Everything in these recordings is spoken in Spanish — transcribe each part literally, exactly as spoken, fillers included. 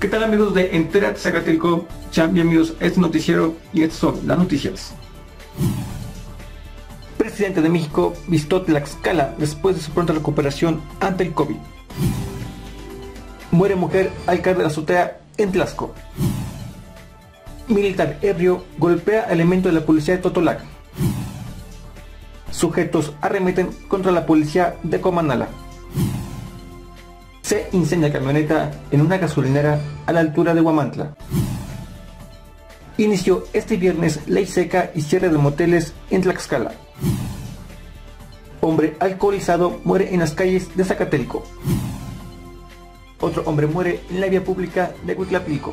¿Qué tal, amigos de Entérate Zacatelco? Sean bienvenidos a este noticiero y estas son las noticias. Presidente de México visitó Tlaxcala después de su pronta recuperación ante el COVID. Muere mujer al caer de la azotea en Tlaxco. Militar ebrio golpea a elemento de la policía de Totolac. Sujetos arremeten contra la policía de Comanala. Se incendia camioneta en una gasolinera a la altura de Huamantla. Inició este viernes ley seca y cierre de moteles en Tlaxcala. Hombre alcoholizado muere en las calles de Zacatelco. Otro hombre muere en la vía pública de Huitlapilco.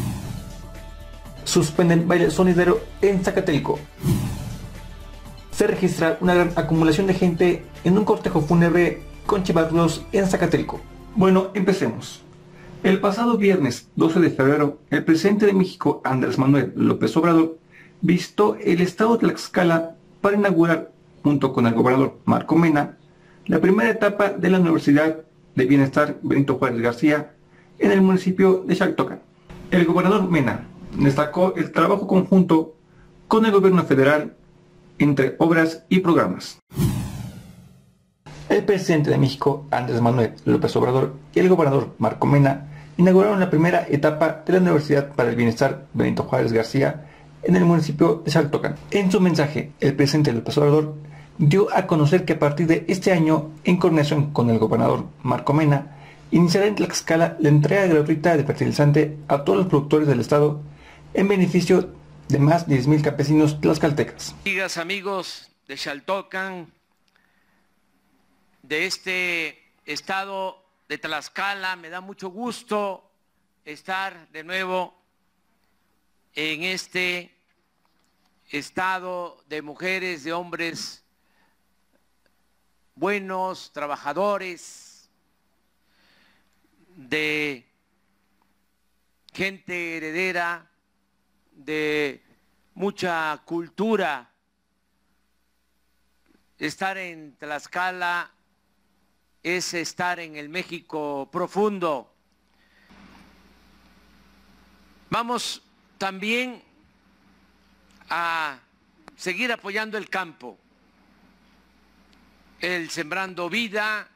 Suspenden baile sonidero en Zacatelco. Se registra una gran acumulación de gente en un cortejo fúnebre con chivatos en Zacatelco. Bueno, empecemos. El pasado viernes doce de febrero, el presidente de México, Andrés Manuel López Obrador, visitó el estado de Tlaxcala para inaugurar, junto con el gobernador Marco Mena, la primera etapa de la Universidad de Bienestar Benito Juárez García en el municipio de Xaltocan. El gobernador Mena destacó el trabajo conjunto con el gobierno federal entre obras y programas. El presidente de México, Andrés Manuel López Obrador, y el gobernador Marco Mena inauguraron la primera etapa de la Universidad para el Bienestar Benito Juárez García en el municipio de Xaltocan. En su mensaje, el presidente López Obrador dio a conocer que a partir de este año, en coordinación con el gobernador Marco Mena, iniciará en Tlaxcala la entrega gratuita de fertilizante a todos los productores del estado en beneficio de más de diez mil campesinos tlaxcaltecas. Amigas, amigos de Xaltocan, de este estado de Tlaxcala, me da mucho gusto estar de nuevo en este estado de mujeres, de hombres buenos, trabajadores, de gente heredera, de mucha cultura. Estar en Tlaxcala es estar en el México profundo. Vamos también a seguir apoyando el campo, el sembrando vida,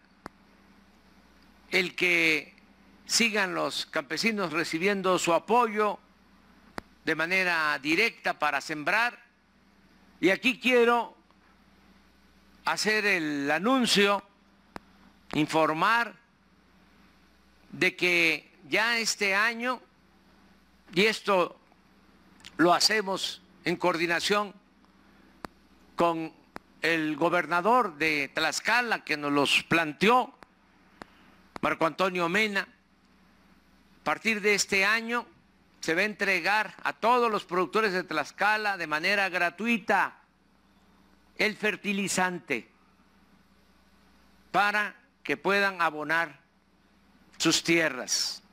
el que sigan los campesinos recibiendo su apoyo de manera directa para sembrar. Y aquí quiero hacer el anuncio, informar de que ya este año, y esto lo hacemos en coordinación con el gobernador de Tlaxcala, que nos los planteó, Marco Antonio Mena, a partir de este año se va a entregar a todos los productores de Tlaxcala de manera gratuita el fertilizante para que puedan abonar sus tierras.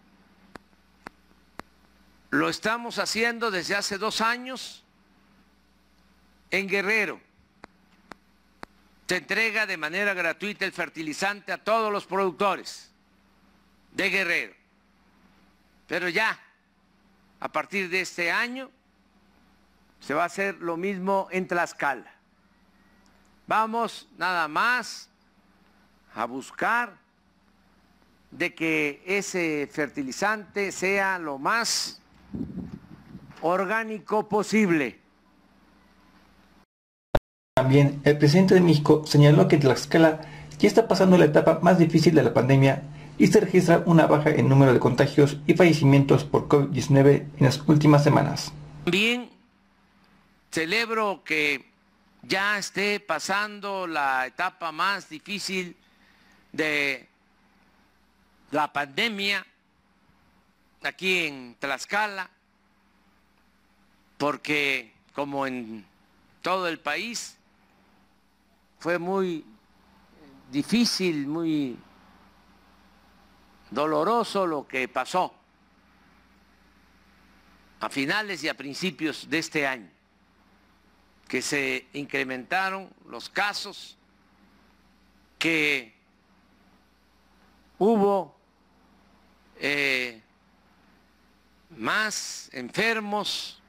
Lo estamos haciendo desde hace dos años en Guerrero. Se entrega de manera gratuita el fertilizante a todos los productores de Guerrero. Pero ya, a partir de este año, se va a hacer lo mismo en Tlaxcala. Vamos nada más a buscar de que ese fertilizante sea lo más orgánico posible. También el presidente de México señaló que Tlaxcala ya está pasando la etapa más difícil de la pandemia y se registra una baja en número de contagios y fallecimientos por COVID diecinueve en las últimas semanas. También celebro que ya esté pasando la etapa más difícil de la pandemia aquí en Tlaxcala, porque como en todo el país fue muy difícil, muy doloroso lo que pasó a finales y a principios de este año, que se incrementaron los casos, que hubo eh, más enfermos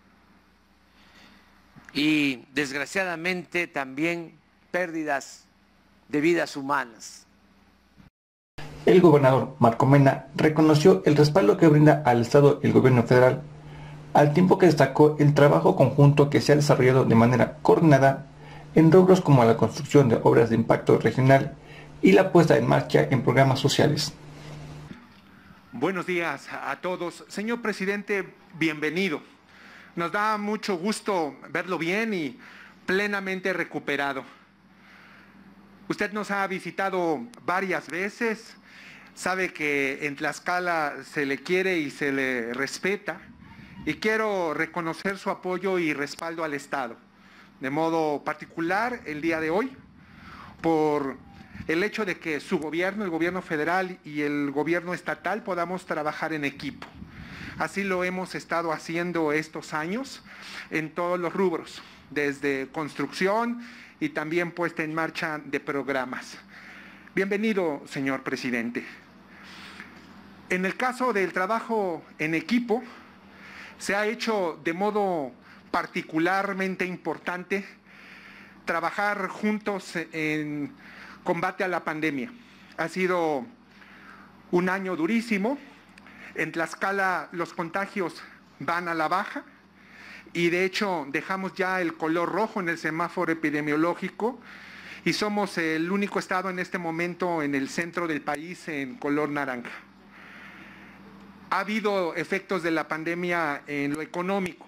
y desgraciadamente también pérdidas de vidas humanas. El gobernador Marco Mena reconoció el respaldo que brinda al Estado el gobierno federal, al tiempo que destacó el trabajo conjunto que se ha desarrollado de manera coordinada en rubros como la construcción de obras de impacto regional y la puesta en marcha en programas sociales. Buenos días a todos. Señor presidente, bienvenido. Nos da mucho gusto verlo bien y plenamente recuperado. Usted nos ha visitado varias veces, sabe que en Tlaxcala se le quiere y se le respeta, y quiero reconocer su apoyo y respaldo al Estado, de modo particular el día de hoy, por el hecho de que su gobierno, el gobierno federal y el gobierno estatal podamos trabajar en equipo. Así lo hemos estado haciendo estos años en todos los rubros, desde construcción y también puesta en marcha de programas. Bienvenido, señor presidente. En el caso del trabajo en equipo, se ha hecho de modo particularmente importante trabajar juntos en combate a la pandemia. Ha sido un año durísimo. En Tlaxcala los contagios van a la baja y de hecho dejamos ya el color rojo en el semáforo epidemiológico y somos el único estado en este momento en el centro del país en color naranja. Ha habido efectos de la pandemia en lo económico.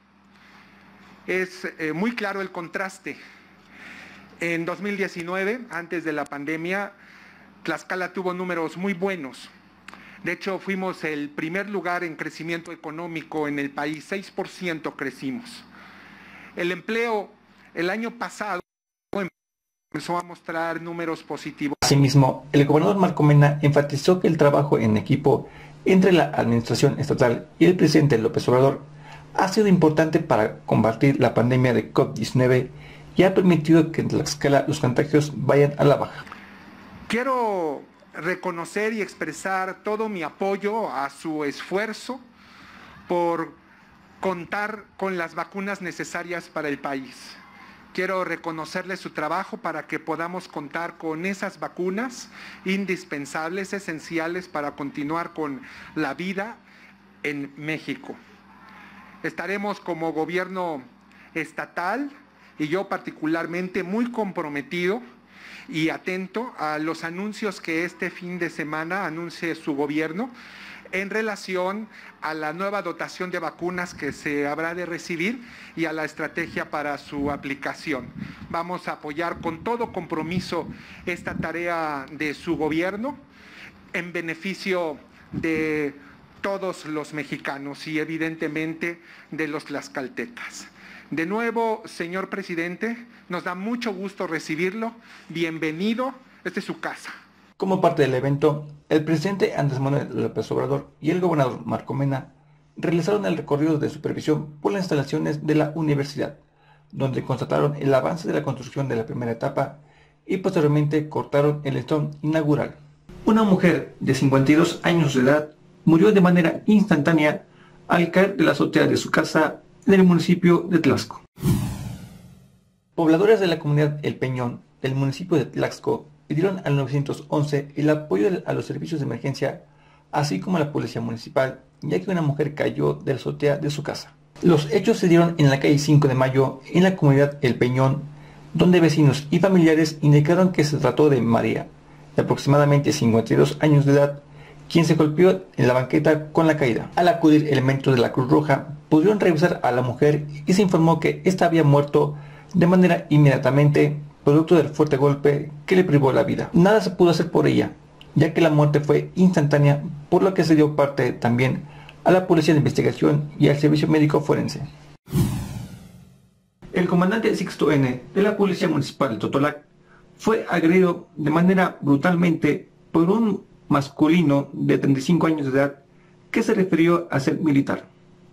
Es eh, muy claro el contraste. En dos mil diecinueve, antes de la pandemia, Tlaxcala tuvo números muy buenos. De hecho, fuimos el primer lugar en crecimiento económico en el país, seis por ciento crecimos. El empleo el año pasado empezó a mostrar números positivos. Asimismo, el gobernador Marco Mena enfatizó que el trabajo en equipo entre la administración estatal y el presidente López Obrador ha sido importante para combatir la pandemia de COVID diecinueve y ha permitido que en Tlaxcala los contagios vayan a la baja. Quiero reconocer y expresar todo mi apoyo a su esfuerzo por contar con las vacunas necesarias para el país. Quiero reconocerle su trabajo para que podamos contar con esas vacunas indispensables, esenciales para continuar con la vida en México. Estaremos como gobierno estatal y yo particularmente muy comprometido y atento a los anuncios que este fin de semana anuncie su gobierno en relación a la nueva dotación de vacunas que se habrá de recibir y a la estrategia para su aplicación. Vamos a apoyar con todo compromiso esta tarea de su gobierno en beneficio de todos los mexicanos y evidentemente de los tlaxcaltecas. De nuevo, señor presidente, nos da mucho gusto recibirlo. Bienvenido, esta es su casa. Como parte del evento, el presidente Andrés Manuel López Obrador y el gobernador Marco Mena realizaron el recorrido de supervisión por las instalaciones de la universidad, donde constataron el avance de la construcción de la primera etapa y posteriormente cortaron el listón inaugural. Una mujer de cincuenta y dos años de edad murió de manera instantánea al caer de la azotea de su casa en el municipio de Tlaxco. Pobladores de la comunidad El Peñón del municipio de Tlaxco pidieron al nueve once el apoyo a los servicios de emergencia, así como a la policía municipal, ya que una mujer cayó de la azotea de su casa. Los hechos se dieron en la calle cinco de mayo, en la comunidad El Peñón, donde vecinos y familiares indicaron que se trató de María, de aproximadamente cincuenta y dos años de edad, quien se golpeó en la banqueta con la caída. Al acudir elementos de la Cruz Roja, pudieron revisar a la mujer y se informó que ésta había muerto de manera inmediatamente, producto del fuerte golpe que le privó la vida. Nada se pudo hacer por ella, ya que la muerte fue instantánea, por lo que se dio parte también a la Policía de Investigación y al Servicio Médico Forense. El comandante Sixto N. de la Policía Municipal de Totolac fue agredido de manera brutalmente por un masculino de treinta y cinco años de edad que se refirió a ser militar.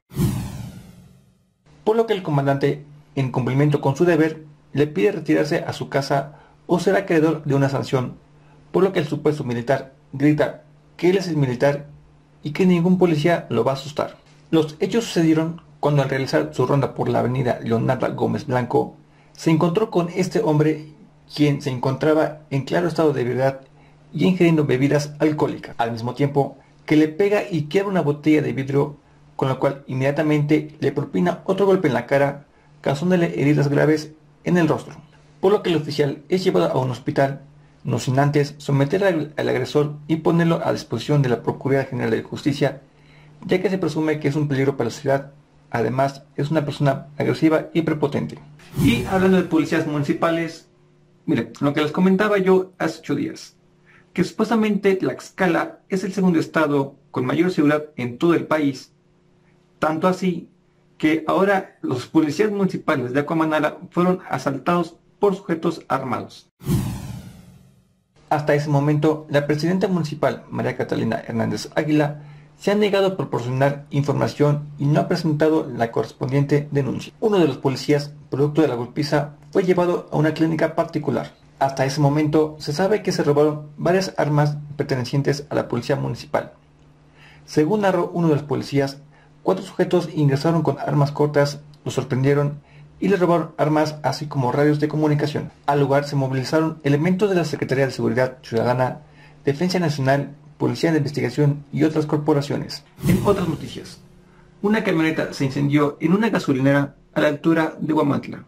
Por lo que el comandante, en cumplimiento con su deber, le pide retirarse a su casa o ser acreedor de una sanción, por lo que el supuesto militar grita que él es el militar y que ningún policía lo va a asustar. Los hechos sucedieron cuando al realizar su ronda por la avenida Leonardo Gómez Blanco, se encontró con este hombre, quien se encontraba en claro estado de ebriedad y ingiriendo bebidas alcohólicas, al mismo tiempo que le pega y quiebra una botella de vidrio, con lo cual inmediatamente le propina otro golpe en la cara, causándole heridas graves en el rostro, por lo que el oficial es llevado a un hospital, no sin antes someter al, al agresor y ponerlo a disposición de la Procuraduría General de Justicia, ya que se presume que es un peligro para la sociedad. Además, es una persona agresiva y prepotente. Y hablando de policías municipales, miren, lo que les comentaba yo hace ocho días, que supuestamente Tlaxcala es el segundo estado con mayor seguridad en todo el país, tanto así que ahora los policías municipales de Acuamanala fueron asaltados por sujetos armados. Hasta ese momento, la presidenta municipal, María Catalina Hernández Águila, se ha negado a proporcionar información y no ha presentado la correspondiente denuncia. Uno de los policías, producto de la golpiza, fue llevado a una clínica particular. Hasta ese momento, se sabe que se robaron varias armas pertenecientes a la policía municipal. Según narró uno de los policías, cuatro sujetos ingresaron con armas cortas, los sorprendieron y les robaron armas así como radios de comunicación. Al lugar se movilizaron elementos de la Secretaría de Seguridad Ciudadana, Defensa Nacional, Policía de Investigación y otras corporaciones. En otras noticias, una camioneta se incendió en una gasolinera a la altura de Huamantla.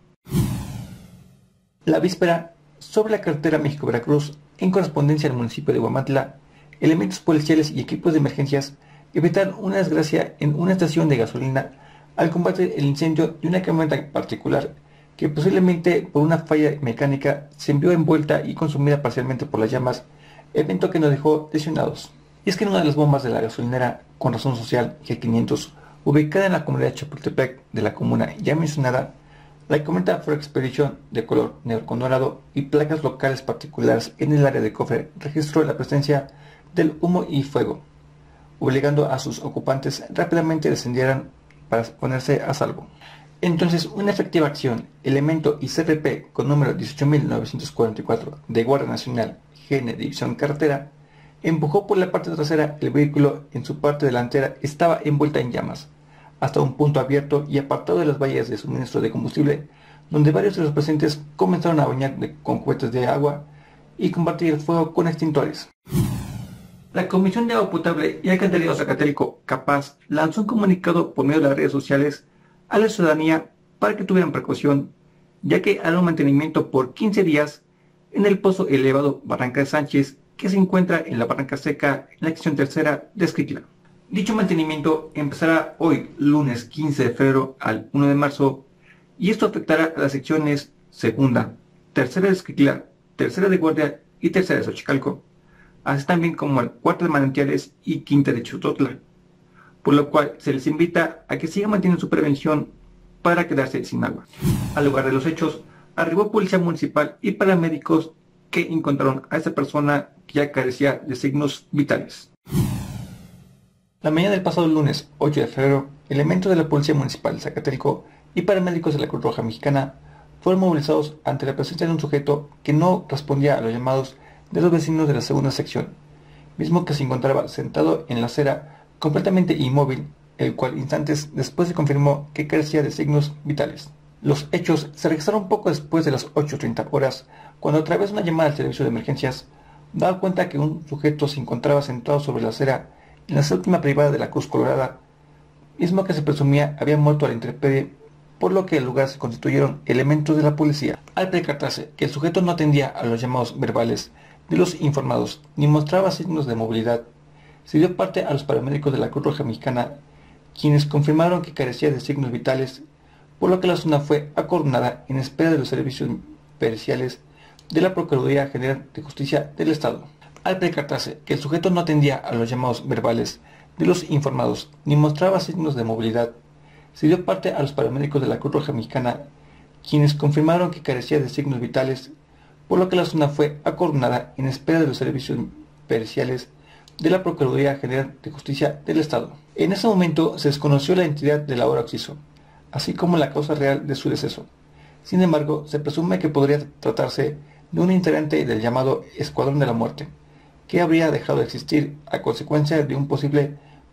La víspera, sobre la carretera México-Veracruz, en correspondencia al municipio de Huamantla, elementos policiales y equipos de emergencias evitaron una desgracia en una estación de gasolina al combatir el incendio de una camioneta particular que posiblemente por una falla mecánica se envió envuelta y consumida parcialmente por las llamas, evento que nos dejó lesionados. Y es que en una de las bombas de la gasolinera con razón social G quinientos, ubicada en la comunidad de Chapultepec de la comuna ya mencionada, la camioneta Ford Expedition de color negro con dorado y placas locales particulares en el área de cofre registró la presencia del humo y fuego, obligando a sus ocupantes rápidamente descendieran para ponerse a salvo. Entonces, una efectiva acción, elemento I C R P con número dieciocho mil novecientos cuarenta y cuatro de Guardia Nacional, G N División Carretera, empujó por la parte trasera el vehículo. En su parte delantera estaba envuelta en llamas, hasta un punto abierto y apartado de las vallas de suministro de combustible, donde varios de los presentes comenzaron a bañar de, con cohetes de agua y combatir el fuego con extintores. La Comisión de Agua Potable y Alcantarillado Zacatelco, Capaz, lanzó un comunicado por medio de las redes sociales a la ciudadanía para que tuvieran precaución, ya que hará un mantenimiento por quince días en el pozo elevado Barranca de Sánchez, que se encuentra en la Barranca Seca, en la sección tercera de Esquitla. Dicho mantenimiento empezará hoy, lunes quince de febrero al uno de marzo, y esto afectará a las secciones segunda, tercera de Esquitla, tercera de Guardia y tercera de Xochicalco, así también como el cuarto de Manantiales y quinta de Chutotla, por lo cual se les invita a que sigan manteniendo su prevención para quedarse sin agua. Al lugar de los hechos, arribó policía municipal y paramédicos que encontraron a esta persona que ya carecía de signos vitales. La mañana del pasado lunes ocho de febrero, elementos de la Policía Municipal de Zacatelco y paramédicos de la Cruz Roja Mexicana fueron movilizados ante la presencia de un sujeto que no respondía a los llamados de los vecinos de la segunda sección, mismo que se encontraba sentado en la acera completamente inmóvil, el cual instantes después se confirmó que carecía de signos vitales. Los hechos se registraron poco después de las ocho treinta horas, cuando a través de una llamada al servicio de emergencias, daba cuenta que un sujeto se encontraba sentado sobre la acera en la séptima privada de la Cruz Colorada, mismo que se presumía había muerto a la intemperie, por lo que en el lugar se constituyeron elementos de la policía. Al percatarse que el sujeto no atendía a los llamados verbales de los informados ni mostraba signos de movilidad, se dio parte a los paramédicos de la Cruz Roja Mexicana, quienes confirmaron que carecía de signos vitales, por lo que la zona fue acordonada en espera de los servicios periciales de la Procuraduría General de Justicia del Estado. Al percatarse que el sujeto no atendía a los llamados verbales de los informados ni mostraba signos de movilidad, se dio parte a los paramédicos de la Cruz Roja Mexicana, quienes confirmaron que carecía de signos vitales, por lo que la zona fue acordonada en espera de los servicios periciales de la Procuraduría General de Justicia del Estado. En ese momento se desconoció la identidad del ahora occiso, así como la causa real de su deceso. Sin embargo, se presume que podría tratarse de un integrante del llamado Escuadrón de la Muerte, que habría dejado de existir a consecuencia de un posible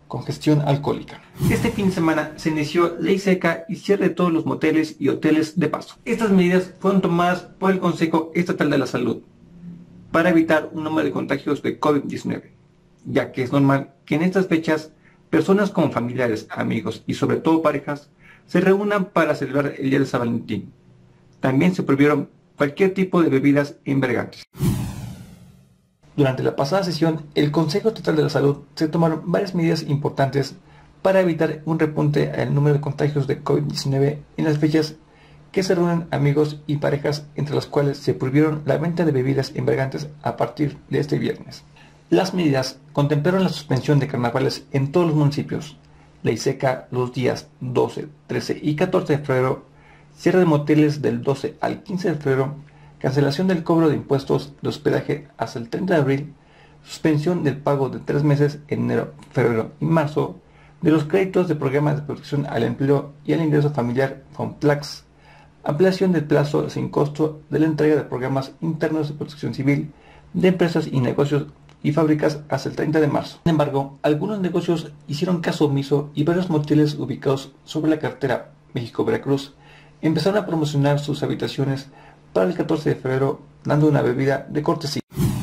congestión alcohólica. Este fin de semana se inició ley seca y cierre de todos los moteles y hoteles de paso. Estas medidas fueron tomadas por el Consejo Estatal de la Salud para evitar un número de contagios de COVID diecinueve, ya que es normal que en estas fechas personas como familiares, amigos y sobre todo parejas se reúnan para celebrar el día de San Valentín. También se prohibieron cualquier tipo de bebidas embriagantes. Durante la pasada sesión, el Consejo Estatal de la Salud se tomaron varias medidas importantes para evitar un repunte al número de contagios de COVID diecinueve en las fechas que se reúnen amigos y parejas, entre las cuales se prohibieron la venta de bebidas embriagantes a partir de este viernes. Las medidas contemplaron la suspensión de carnavales en todos los municipios, ley seca los días doce, trece y catorce de febrero, cierre de moteles del doce al quince de febrero, cancelación del cobro de impuestos de hospedaje hasta el treinta de abril, suspensión del pago de tres meses en enero, febrero y marzo de los créditos de programas de protección al empleo y al ingreso familiar FONPLAX, ampliación del plazo sin costo de la entrega de programas internos de protección civil de empresas y negocios y fábricas hasta el treinta de marzo. Sin embargo, algunos negocios hicieron caso omiso y varios moteles ubicados sobre la carretera México-Veracruz empezaron a promocionar sus habitaciones para el catorce de febrero, dando una bebida de cortesía.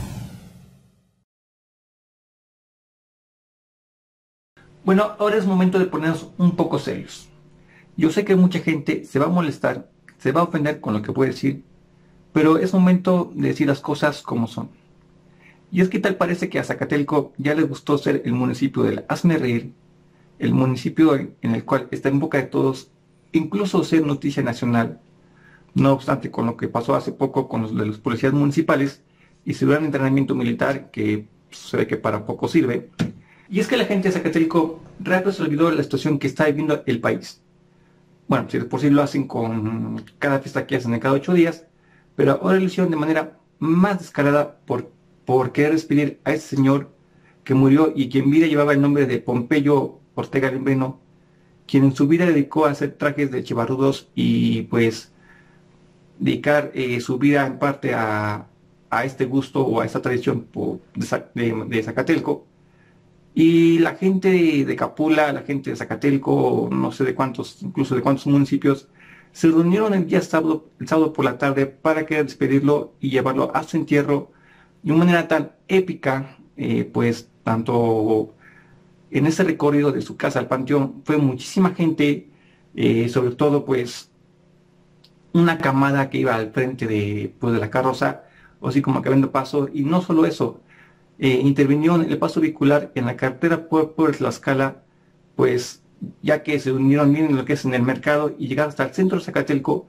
Bueno, ahora es momento de ponernos un poco serios. Yo sé que mucha gente se va a molestar, se va a ofender con lo que voy a decir, pero es momento de decir las cosas como son. Y es que tal parece que a Zacatelco ya le gustó ser el municipio del hazme reír, el municipio en el cual está en boca de todos, incluso ser noticia nacional. No obstante, con lo que pasó hace poco con los de los policías municipales y su gran entrenamiento militar, que se ve que para poco sirve. Y es que la gente de Zacatelco rápido se olvidó de la situación que está viviendo el país. Bueno, si de por sí lo hacen con cada fiesta que hacen en cada ocho días, pero ahora lo hicieron de manera más descarada por, por querer despedir a ese señor que murió y que en vida llevaba el nombre de Pompeyo Ortega Lembrino, quien en su vida dedicó a hacer trajes de chivarrudos y pues dedicar eh, su vida en parte a, a este gusto o a esta tradición por, de, de, de Zacatelco. Y la gente de, de Capula, la gente de Zacatelco, no sé de cuántos, incluso de cuántos municipios, se reunieron el día sábado, el sábado por la tarde para querer despedirlo y llevarlo a su entierro de una manera tan épica, eh, pues tanto en ese recorrido de su casa al panteón fue muchísima gente, eh, sobre todo pues una camada que iba al frente de, pues, de la carroza, o así como que abriendo paso, y no solo eso, eh, intervino en el paso vehicular en la carretera por, por Tlaxcala, pues ya que se unieron bien en lo que es en el mercado y llegaron hasta el centro de Zacatelco.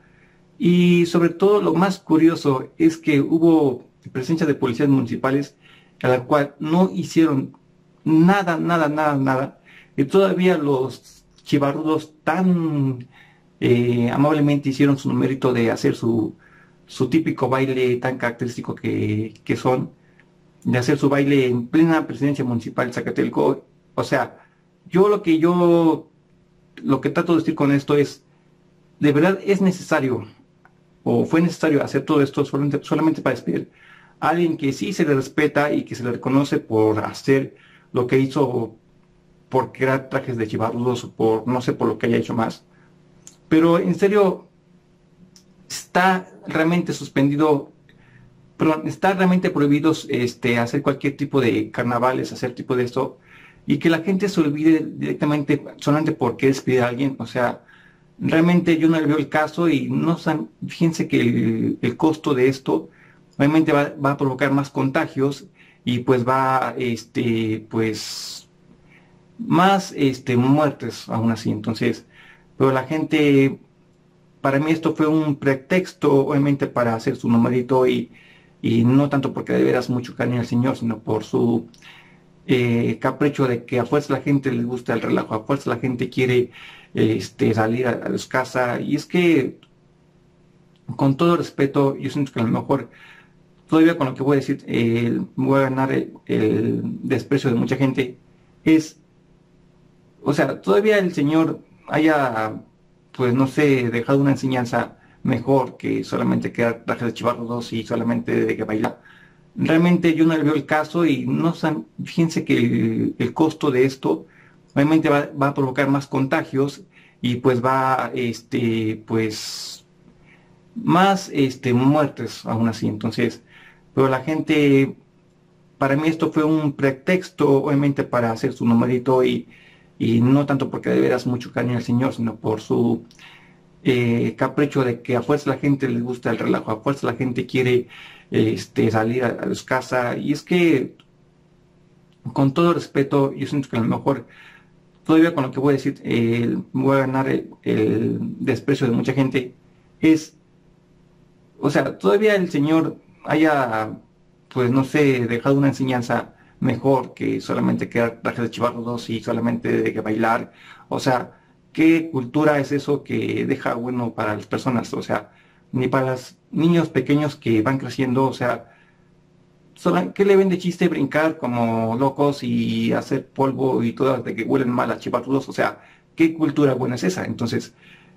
Y sobre todo lo más curioso es que hubo presencia de policías municipales a la cual no hicieron nada, nada, nada, nada, y todavía los chivarrudos tan eh, amablemente hicieron su mérito de hacer su, su típico baile tan característico que, que son, de hacer su baile en plena presidencia municipal de Zacatelco. O sea, yo lo que yo, lo que trato de decir con esto es, de verdad es necesario, o fue necesario hacer todo esto solamente, solamente para despedir a alguien que sí se le respeta y que se le reconoce por hacer lo que hizo, por crear trajes de chivarrudos o por, no sé, por lo que haya hecho más. Pero en serio, está realmente suspendido, perdón, está realmente prohibido este, hacer cualquier tipo de carnavales, hacer tipo de esto, y que la gente se olvide directamente solamente porque despedir a alguien. O sea, realmente yo no le veo el caso y no san, fíjense que el, el costo de esto obviamente va, va a provocar más contagios y pues va, este, pues, más este, muertes aún así. Entonces, pero la gente, para mí esto fue un pretexto obviamente para hacer su numerito y, y no tanto porque de veras mucho cariño al señor, sino por su eh, capricho de que a fuerza la gente les gusta el relajo, a fuerza la gente quiere este, salir a, a su casa. Y es que, con todo respeto, yo siento que a lo mejor todavía con lo que voy a decir, eh, voy a ganar el, el desprecio de mucha gente. Es, o sea, todavía el señor haya, pues no sé, dejado una enseñanza mejor que solamente quedar trajes de chivarrudos y solamente de que bailar. Realmente yo no le veo el caso y no san, fíjense que el, el costo de esto obviamente va, va a provocar más contagios y pues va, este, pues, más, este, muertes aún así. Entonces, pero la gente, para mí esto fue un pretexto, obviamente, para hacer su numerito y, y no tanto porque de veras mucho cariño al Señor, sino por su eh, capricho de que a fuerza la gente les gusta el relajo, a fuerza la gente quiere este, salir a, a su casa. Y es que, con todo respeto, yo siento que a lo mejor, todavía con lo que voy a decir, eh, voy a ganar el, el desprecio de mucha gente. Es, o sea, todavía el Señor haya, pues no sé, dejado una enseñanza mejor que solamente quedar trajes de chivarros y solamente de que bailar. O sea, ¿qué cultura es eso que deja bueno para las personas? O sea, ni para los niños pequeños que van creciendo. O sea, ¿qué le ven de chiste brincar como locos y hacer polvo y todo de que huelen mal a chivarros? O sea, ¿qué cultura buena es esa? Entonces,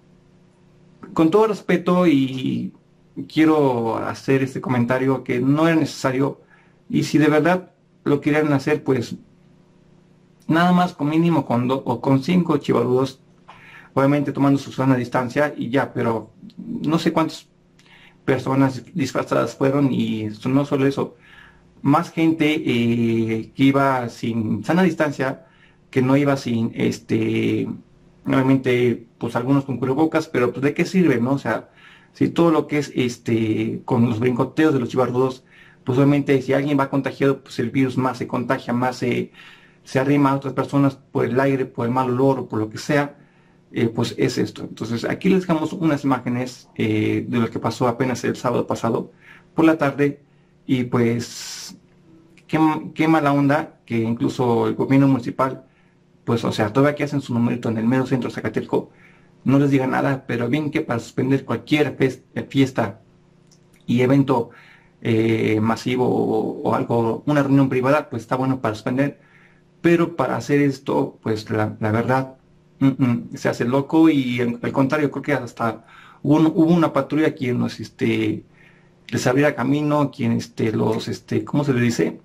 con todo respeto, y quiero hacer este comentario, que no era necesario, y si de verdad lo querían hacer, pues nada más con mínimo con dos o con cinco chivarudos, obviamente tomando su sana distancia y ya. Pero no sé cuántas personas disfrazadas fueron, y no solo eso, más gente eh, que iba sin sana distancia, que no iba sin, este, obviamente, pues algunos con cubrebocas, pero pues de qué sirve, ¿no? O sea, si todo lo que es, este, con los brincoteos de los chivarrudos, pues obviamente si alguien va contagiado, pues el virus más se contagia, más se, se arrima a otras personas por el aire, por el mal olor o por lo que sea. Eh, pues es esto. Entonces aquí les dejamos unas imágenes eh, de lo que pasó apenas el sábado pasado por la tarde. Y pues qué, qué mala onda que incluso el gobierno municipal, pues o sea, todavía que hacen su numerito en el mero centro de Zacatelco, no les diga nada. Pero bien que para suspender cualquier fiesta y evento eh, masivo o, o algo, una reunión privada, pues está bueno para suspender. Pero para hacer esto, pues la, la verdad, mm, mm, se hace loco. Y al, al contrario, creo que hasta hubo, un, hubo una patrulla quien nos, este, les abriera camino, quien, este, los, este, ¿cómo se le dice?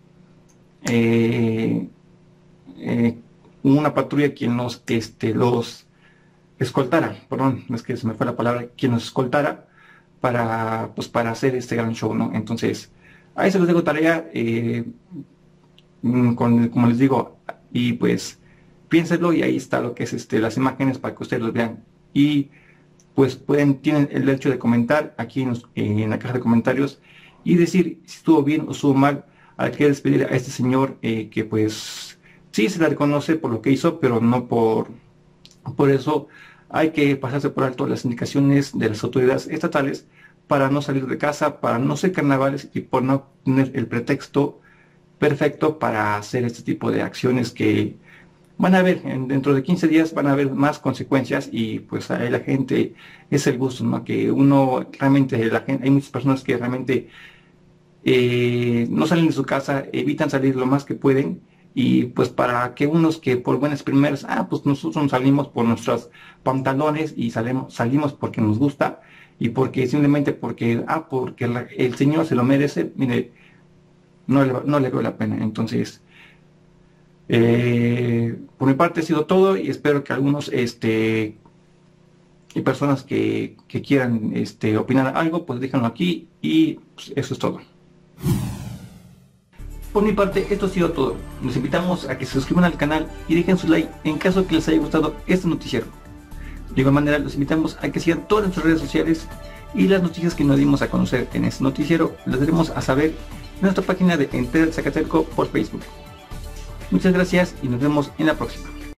Eh, eh, hubo una patrulla quien nos, este, los escoltara, perdón, es que se me fue la palabra, quien nos escoltara para, pues, para hacer este gran show, ¿no? Entonces, ahí se los dejo tarea, eh, con, como les digo, y pues piénsenlo, y ahí está lo que es, este, las imágenes para que ustedes los vean. Y pues pueden, tienen el derecho de comentar aquí en, los, en la caja de comentarios y decir si estuvo bien o estuvo mal. Hay que despedir a este señor eh, que pues sí se le reconoce por lo que hizo, pero no por, por eso hay que pasarse por alto las indicaciones de las autoridades estatales para no salir de casa, para no hacer carnavales y por no tener el pretexto perfecto para hacer este tipo de acciones que van a ver, en, dentro de quince días van a haber más consecuencias. Y pues ahí la gente, es el gusto, ¿no? Que uno realmente, la gente, hay muchas personas que realmente eh, no salen de su casa, evitan salir lo más que pueden. Y pues para que unos que por buenas primeras, ah, pues nosotros nos salimos por nuestros pantalones y salimos, salimos porque nos gusta y porque simplemente porque, ah, porque la, el Señor se lo merece, mire, no le, no le veo la pena. Entonces, Eh, por mi parte ha sido todo, y espero que algunos este y personas que, que quieran este opinar algo, pues déjenlo aquí. Y pues, eso es todo. Por mi parte esto ha sido todo. Los invitamos a que se suscriban al canal y dejen su like en caso que les haya gustado este noticiero. De igual manera los invitamos a que sigan todas nuestras redes sociales, y las noticias que nos dimos a conocer en este noticiero las daremos a saber en nuestra página de Entérate Zacatelco por Facebook. Muchas gracias y nos vemos en la próxima.